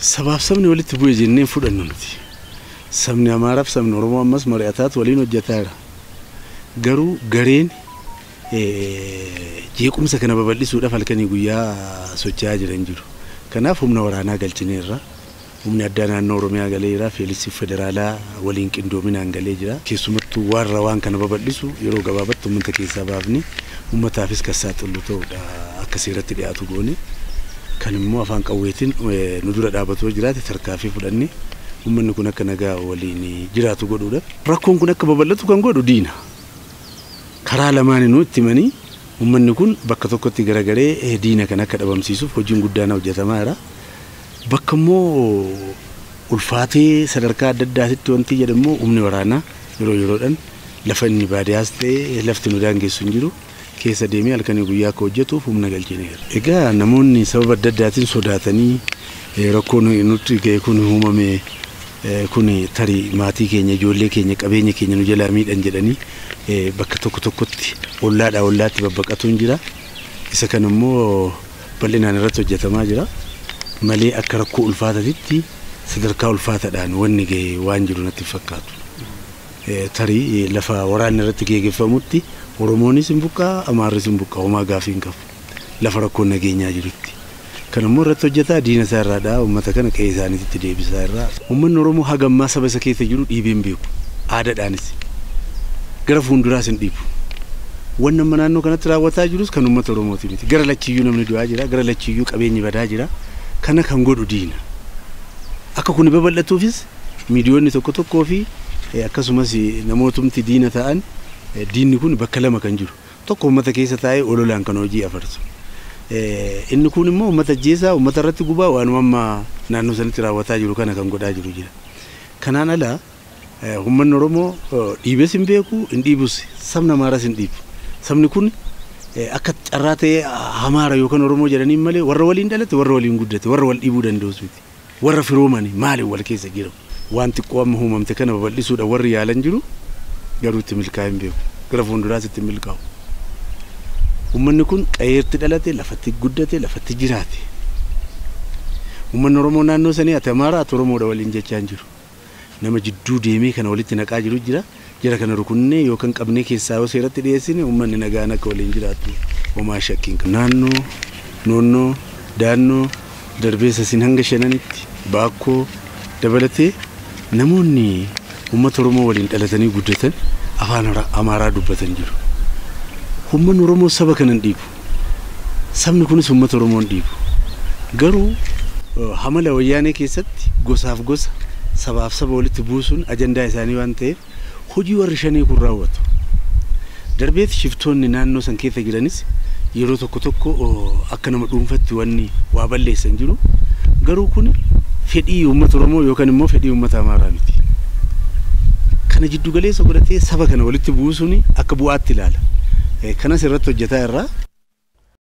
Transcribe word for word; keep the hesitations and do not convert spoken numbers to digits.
Sabab sabni walitti bu'ee jennee fudhannu nuti. Sabni Amaaraaf sabni Oromoo ammas mari'ataatu waliin hojjetaadha. Garuu gareen jeequmsa kana babal'isuudhaaf halkanii guyyaa socho'aa jiran jiru. Kanaaf humna waraanaa galchineerra. Humni addaa naannoo Oromiyaa galeera, Feelisi Federaalaa waliin qindoominaan galee jira. Keessumattuu warra waan kana babal'isu yeroo gabaabatti uummata keessaa baafni uummataafis kan saaxilu ta'uudha akka seeratti dhiyaatu goone. Kan immoo afaan qawweetiin nu dura dhaabatoo jiraate tarkaanfii fudhanne uummanni kun akka nagaa waliin jiraatu godhuudha. Rakkoon kun akka babal'atu kan godhu diina. Karaa lamaaniinuu itti himanii uummanni kun bakka tokkotti garagaree diina kan akka dhabamsiisuuf hojiin guddaan hojjetamaa jira. Bakka immoo ulfaatee sadarkaa adda addaatti wanti jedhamu humni waraanaa yeroo yeroodhaan lafa inni baadiyyaas ta'e lafti nu daangessu hin jiru. Keessa deemee halkanii guyyaa akka hojjetuuf humna galchineera. Egaa namoonni sababa adda addaatiin sodaatanii rakkoon nuti ga'e kun uumame kun tarii maatii keenya ijoollee keenya qabeenya keenya nu jalaa miidhan jedhanii bakka tokko tokkotti ollaadhaa ollaatti babbaqatu hin jira. Isa kan immoo bal'inaan irratti hojjetamaa jira. Malee akka rakkoo ulfaatatitti sadarkaa ulfaataadhaan wanni ga'e waan jiru natti fakkaatu. Tarii lafa waraanni irratti geggeeffamutti Oromoonis hin buqqaa, Amaarris hin buqqaa, homaa gaafii hin qabu. Lafa rakkoon nageenyaa jirutti. Kan immoo irratti hojjetaa diina isaa irraadhaa uummata kana qe'ee isaaniitti deebisaa irraa. Uummanni Oromoo hagammaa saba isa keessa jiru dhiibee hin beeku. Aadaadhaanis. Gara fuulduraas hin dhiibu. Wanni amma naannoo kanatti raawwataa jirus kan uummata Oromooti miti. Gara lachiyyuu namni du'aa jira, gara lachiyyuu qabeenyi badaa jira. Kana kan godhu diina. Akka kun babal'atuufis miidiyoonni tokko tokkoo fi akkasumas namootumti diina ta'an diinni kun bakka lama kan jiru. Tokko uummata keessa taa'ee ololaan kan hojii afarsu. Inni kun immoo uummata jeesaa uummata irratti gubaa waanuma amma naannoo sanatti raawwataa jiru kana kan godhaa jiru jira. Kanaan ala uummanni Oromoo dhiibes hin beeku, hin dhiibus, sabni Amaaras hin dhiibu. Sabni kun akka carraa ta'ee Amaara yookaan Oromoo jedhanii malee warra waliin dhalate, warra waliin guddate, warra wal dhiibuu danda'us miti. Warra firoomani maaliin wal keessa jiru. Waan xiqqoo amma uumamte kana babal'isuudhaan warri yaalan jiru garuu itti milkaa'e hin beeku. Gara fuulduraas itti milkaa'u. Uummanni kun qe'eetti dhalate, lafatti guddate, lafatti jiraate. Uummanni Oromoo naannoo sanii ati Amaara ati Oromoodha waliin jechaa hin jiru. Nama jidduu deemee kana walitti naqaa jiru jira. Jara kana rukunnee yookaan qabnee keessaa yoo seeratti dhiyeessine uummanni nagaan akka waliin jiraatu homaa shakkiin qabu. Naannoo, noonnoo, daannoo, darbeessa siin hanga shananitti baakkoo dabalatee namoonni uummata Oromoo waliin dhalatanii guddatan afaan Amaaraa dubbatan jiru. Uummanni Oromoo saba kana hin dhiibu. Sabni kunis uummata Oromoo hin dhiibu. Garuu hamala wayyaanee keessatti gosaaf gosa sabaaf saba walitti buusuun ajandaa isaanii waan ta'eef hojii warri shanii kun raawwatu. Darbeet shiftoonni naannoo san keessa jiranis yeroo tokko tokko akka nama dhuunfatti wanni waa balleessan jiru. Garuu kun fedhii uummata Oromoo yookaan immoo fedhii uummata Amaaraa miti. Kana jiddu galeessa godhatee saba kana walitti buusuun akka bu'aatti ilaala. Kanas irratti hojjetaa irraa